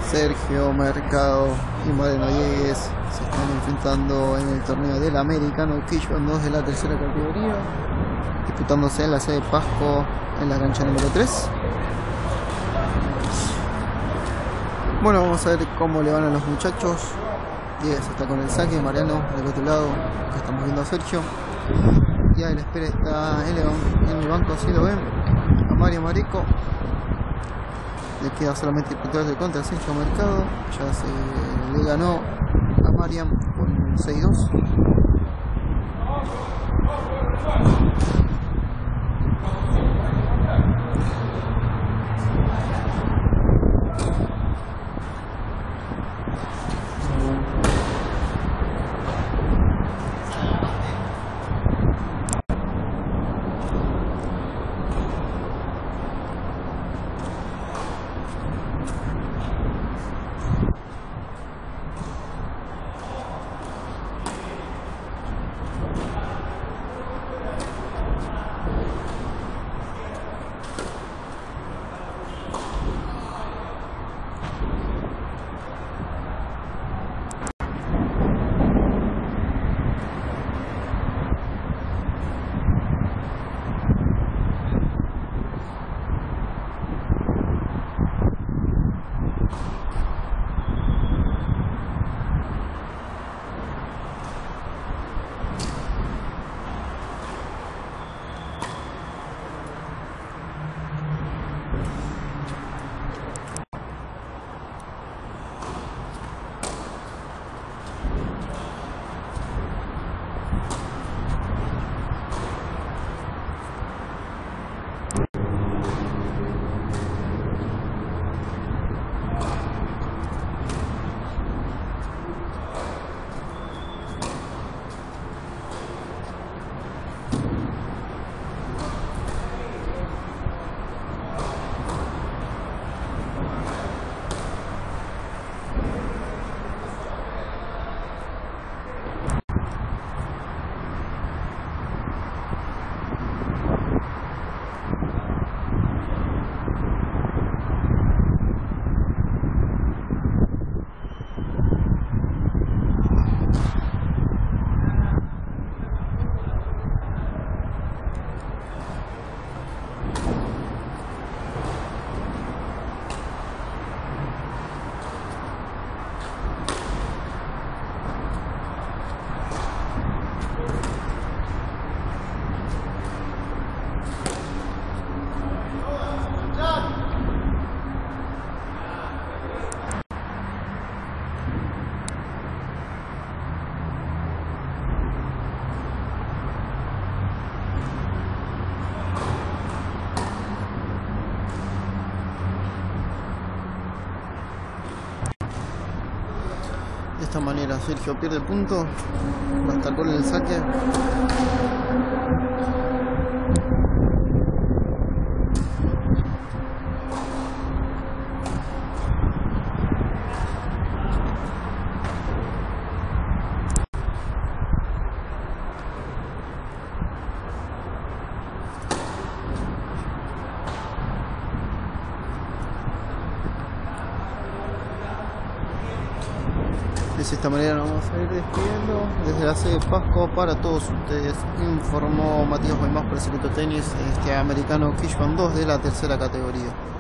Sergio Mercado y Mariano Diegues se están enfrentando en el torneo del Americano Quillón 2 de la tercera categoría, disputándose en la sede Pasco en la cancha número 3. Bueno, vamos a ver cómo le van a los muchachos. Diegues está con el saque, Mariano del otro lado, que estamos viendo a Sergio. Y ahí la espera está en el banco, así lo ven, a Mario Marico. Le queda solamente disputarse contra Sergio Mercado. Ya se le ganó a Mariam con 6-2. De esta manera Sergio pierde el punto, va a estar con el saque. De esta manera nos vamos a ir despidiendo desde la sede Pasco para todos ustedes. Informó Matías Guaymás por el circuito tenis Americano Quillón 2 de la tercera categoría.